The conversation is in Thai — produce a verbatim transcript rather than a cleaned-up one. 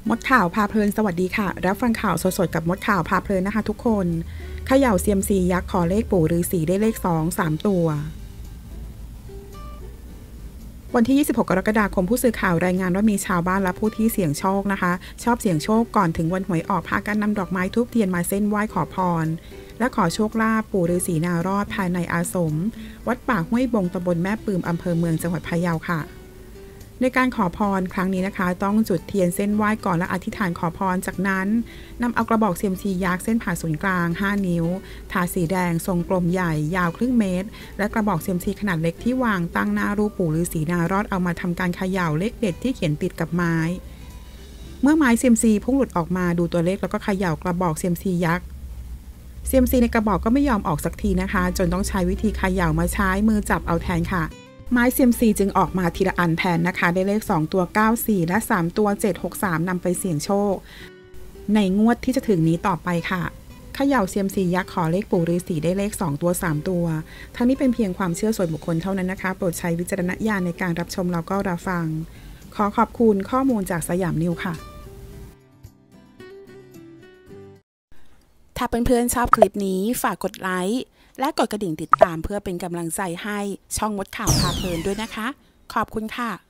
มดข่าวพาเพลินสวัสดีค่ะรับฟังข่าวสดๆกับมดข่าวพาเพลินนะคะทุกคนเขย่าเซียมซียักษ์ขอเลขปู่ฤาษีได้เลขสอง สามตัววันที่ยี่สิบหกกรกฎาคมผู้สื่อข่าวรายงานว่ามีชาวบ้านและผู้ที่เสี่ยงโชคนะคะชอบเสี่ยงโชคก่อนถึงวันหวยออกพากันนำดอกไม้ธูปเทียนมาเส้นไหว้ขอพรและขอโชคลาภปู่ฤาษีนารอดภายในอาสมวัดป่าห้วยบงตำบลแม่ปืมอำเภอเมืองจังหวัดพะเยาค่ะในการขอพรครั้งนี้นะคะต้องจุดเทียนเส้นไหว้ก่อนและอธิษฐานขอพรจากนั้นนำเอากระบอกเซียมซียักษ์เส้นผ่าศูนย์กลางห้านิ้วทาสีแดงทรงกลมใหญ่ยาวครึ่งเมตรและกระบอกเซียมซีขนาดเล็กที่วางตั้งหน้ารูปปู่ฤาษีนารอดเอามาทำการเขย่าเลขเด็ดที่เขียนติดกับไม้เมื่อไม้เซียมซีพุ่งหลุดออกมาดูตัวเลขแล้วก็เขย่ากระบอกเซียมซียักษ์เซียมซีในกระบอกก็ไม่ยอมออกสักทีนะคะจนต้องใช้วิธีเขย่ามาใช้มือจับเอาแทนค่ะไม้เซียมซีจึงออกมาทีละอันแทนนะคะได้เลขสองตัวเก้า สี่และสามตัวเจ็ด หก สามนำไปเสี่ยงโชคในงวดที่จะถึงนี้ต่อไปค่ะเขย่าเซียมซียักษ์ขอเลขปู่ฤาษีได้เลขสองตัวสามตัวทั้งนี้เป็นเพียงความเชื่อส่วนบุคคลเท่านั้นนะคะโปรดใช้วิจารณญาณในการรับชมแล้วก็รับฟังขอขอบคุณข้อมูลจากสยามนิวค่ะถ้าเพื่อนๆชอบคลิปนี้ฝากกดไลค์และกดกระดิ่งติดตามเพื่อเป็นกำลังใจให้ช่องมดข่าวพาเพลินด้วยนะคะขอบคุณค่ะ